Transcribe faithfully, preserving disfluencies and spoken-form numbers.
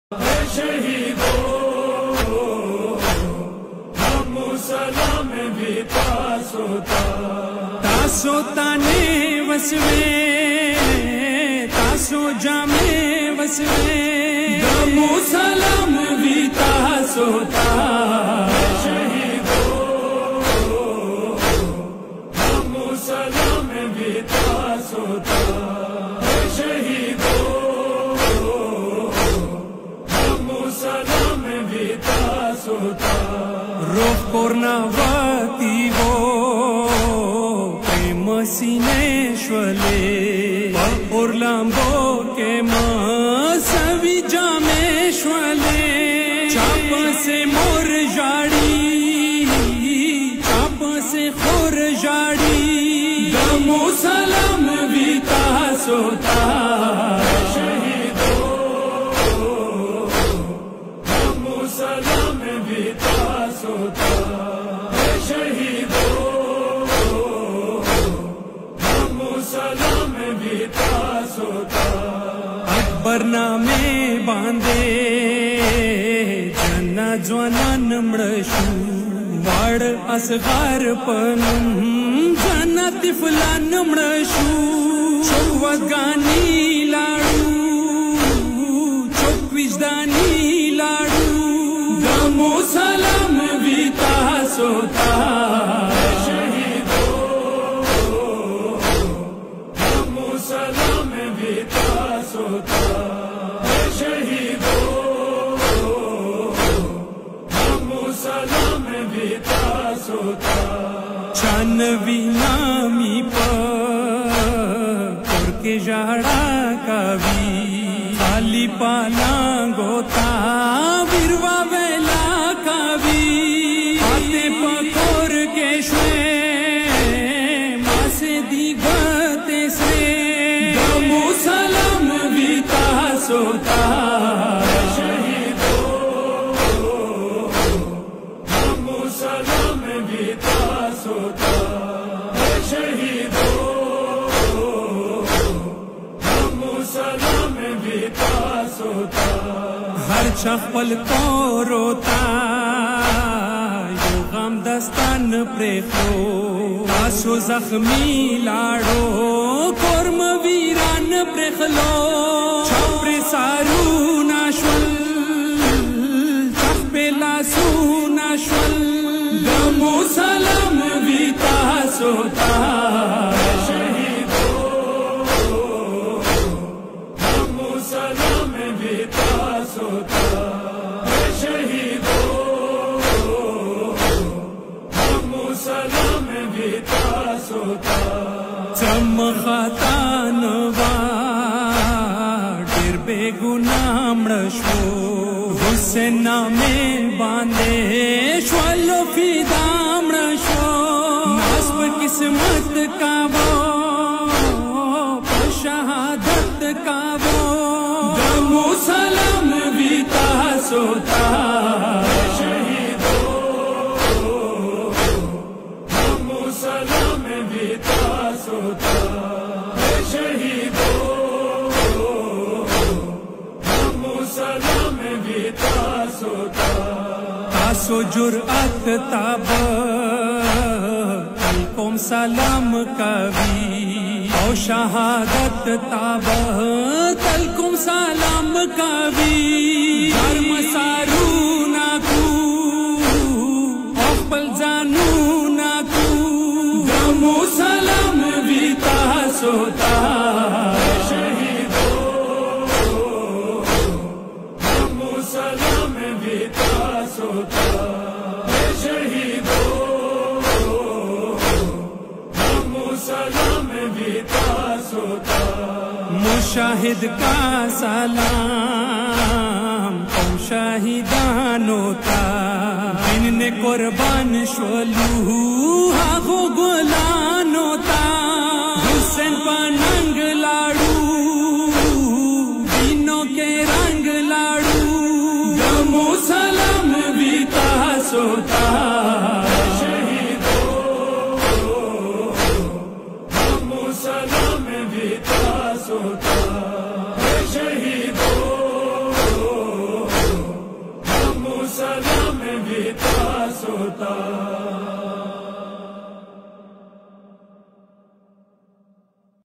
शहीदों हम सलाम भी तासोता तासोता ने वसवे तासो जामे वसवे हम सलाम भी तासोता शहीदों हम सलाम भी तासोता शहीदों सलाम भी तासोता रोह कोर्नावती वो प्रेम सिनेश्वले ओरलांबो के सवी जामेश्वले चाप से मोर जाड़ी चाप से खोर जाड़ी गमो सलाम भी तासोता सलाम भी तासोता शहीदों हम सलाम भी तासोता अकबर नामे बांधे जना ज्वानन मृषु वाड असगार पनम जना तिफलान मृषु चोकवगानी लाडू चोकविजदानी लाडू गमो सलाम भी तासोता शहीदों गमो सलाम भी तासोता शहीदों गमो सलाम भी तासोता चानवी नामी पर के जाड़ा कावी खाली पाला गोता बिरवा वेला कावी आते पकोर के श्वे मासे दिगते से गमो सलाम भी तासोता शहीदों गमो सलाम भी तासोता शहीदों गमो सलाम भी तासोता हर चपल को रोता यो गम दस्तान प्रेखो आसो जख्मी लाडो कोर्म वीरान प्रेखलो छपरे सारू नाश्वल छपे लासू नाश्वल गमो सलाम भी तासोता शहीदों गमो सलाम भी तासोता शहीदों गमो सलाम भी तासोता चम खातान वार बेगुनाम रशो हुसैन नामे बांधे श्वलो फिदाम रशो नास्ब किस्मत का वो शहादत का वो गमो सलाम भी तासोता शहीदों गमो सलाम भी तासोता शहीदों गमो सलाम भी तासोता तासो जुरअत ताब अलकोम सलाम कवी ओ शहादत ताब तलकुम सलाम कवी धर्म सारू नाकू अफल जानू नाकू गमो सलाम भी तासोता शहीदों गमो सलाम भी तासोता शहीदों गमो सलाम भी तासोता मुशाहिद का सलाम ओ शाहिदानोता जिनने कुर्बान शोलू हागो गोलानोता हुसैन पनंग लाडू दिनों के रंग लाडू गमो सलाम भी तासोता शहीदों गमो सलाम भी तासोता शहीदों सलाम विकास होता